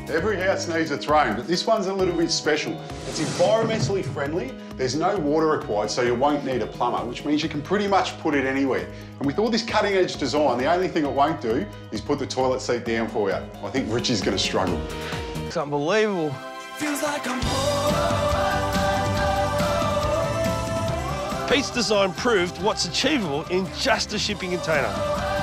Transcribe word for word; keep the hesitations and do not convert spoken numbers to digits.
Every house needs a throne, but this one's a little bit special. It's environmentally friendly, there's no water required, so you won't need a plumber, which means you can pretty much put it anywhere. And with all this cutting-edge design, the only thing it won't do is put the toilet seat down for you. I think Richie's gonna struggle. It's unbelievable. Feels like I'm home. Pete's design proved what's achievable in just a shipping container.